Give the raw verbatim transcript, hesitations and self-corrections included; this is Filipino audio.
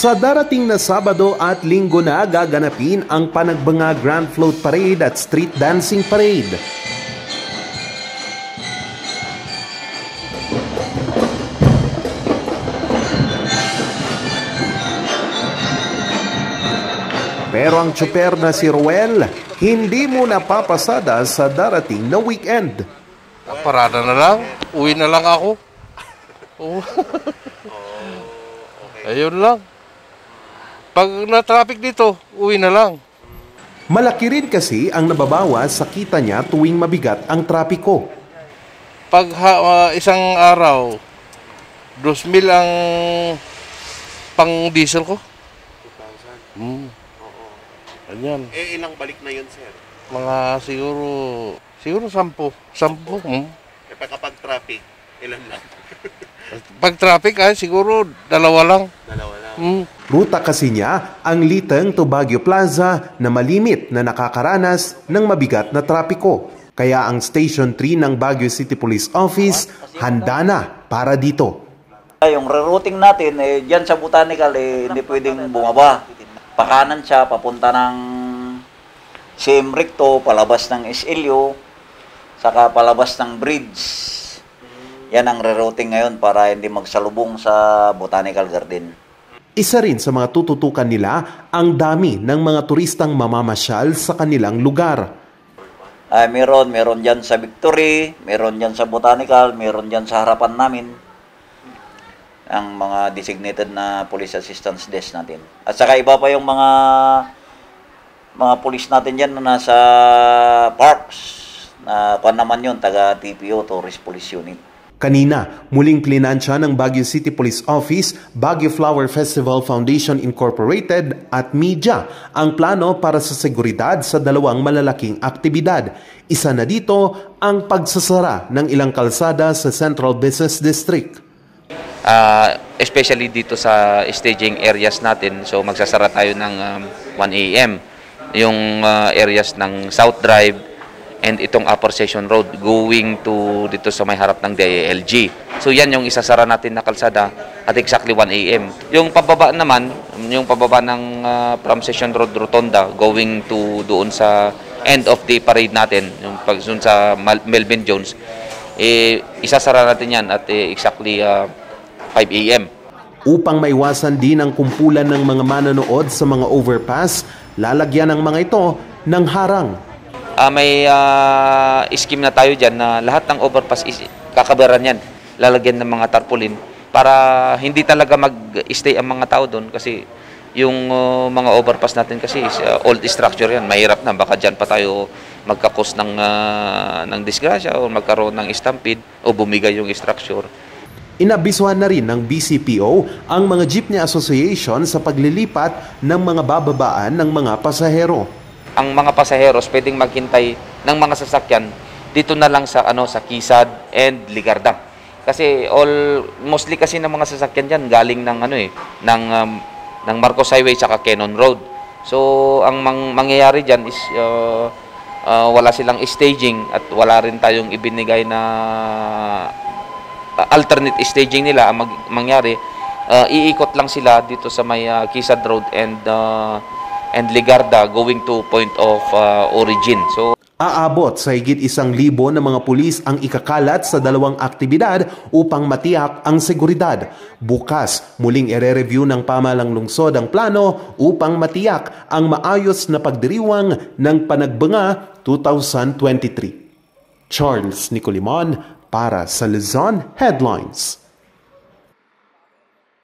Sa darating na Sabado at Linggo na gaganapin ang Panagbanga Grand Float Parade at Street Dancing Parade. Pero ang tsuper na si Roel, hindi mo napapasada sa darating na weekend. Parada na lang, uwi na lang ako. Oh. Ayun lang. Pag na-traffic dito, uwi na lang. Malaki rin kasi ang nababawas sa kita niya tuwing mabigat ang trapiko. Pag ha, uh, isang araw, dos mil ang pang diesel ko. two thousand? Hmm. Oo. Ayan. Eh, ilang balik na yun, sir? Mga siguro, siguro sampu. Sampu. Hmm. Eh, kapag traffic, ilan lang? Pag traffic ay siguro dalawa lang. Dalawa lang. Hmm. Ruta kasi niya ang Liteng to Baguio Plaza na malimit na nakakaranas ng mabigat na trapiko. Kaya ang Station three ng Baguio City Police Office handa na para dito. Yung rerouting natin, eh, dyan sa Botanical, eh, hindi pwedeng bumaba. Pakanan siya, papunta ng C M Recto, palabas ng S L U, saka palabas ng bridge. Yan ang rerouting ngayon para hindi magsalubong sa Botanical Garden. Isa rin sa mga tututukan nila ang dami ng mga turistang mamamasyal sa kanilang lugar. Ay, meron, meron dyan sa Victory, meron dyan sa Botanical, meron dyan sa harapan namin. Ang mga designated na police assistance desk natin. At saka iba pa yung mga mga police natin dyan na nasa parks. Na kung naman yun, taga T P O, Tourist Police Unit. Kanina, muling plinansya ng Baguio City Police Office, Baguio Flower Festival Foundation Incorporated at media ang plano para sa seguridad sa dalawang malalaking aktibidad. Isa na dito ang pagsasara ng ilang kalsada sa Central Business District. Uh, especially dito sa staging areas natin, so magsasara tayo ng um, one A M Yung uh, areas ng South Drive and itong Upper Session Road going to dito sa may harap ng D I L G. So yan yung isasara natin na kalsada at exactly one A M Yung pababa naman, yung pababa ng uh, from Session Road Rotonda going to doon sa end of the parade natin, yung pag doon sa Melvin Jones, eh, isasara natin yan at eh, exactly uh, five A M Upang maiwasan din ang kumpulan ng mga manonood sa mga overpass, lalagyan ng mga ito ng harang. Uh, may uh, scheme na tayo dyan na lahat ng overpass is kakabaran yan. Lalagyan ng mga tarpaulin para hindi talaga mag-stay ang mga tao doon kasi yung uh, mga overpass natin kasi is uh, old structure yan. Mahirap na. Baka dyan pa tayo magkakos ng, uh, ng disgrasya o magkaroon ng stampede o bumigay yung structure. Inabisuhan na rin ng B C P O ang mga Jeepney Association sa paglilipat ng mga bababaan ng mga pasahero. Ang mga pasaheros pwedeng maghintay ng mga sasakyan dito na lang sa ano sa Quezon and Ligarda. Kasi all mostly kasi ng mga sasakyan diyan galing ng ano eh ng um, ng Marcos Highway saka Cannon Road. So ang mang, mangyayari diyan is uh, uh, wala silang staging at wala rin tayong ibinigay na uh, alternate staging nila. Ang mag, mangyari uh, iikot lang sila dito sa may uh, Quezon Road and uh, and Ligarda going to point of uh, origin. So aabot sa higit isang libo na mga pulis ang ikakalat sa dalawang aktibidad upang matiyak ang seguridad. Bukas, muling ire-review ng pamahalang lungsod ang plano upang matiyak ang maayos na pagdiriwang ng Panagbanga twenty twenty-three. Charles Nicolimon para sa Luzon Headlines.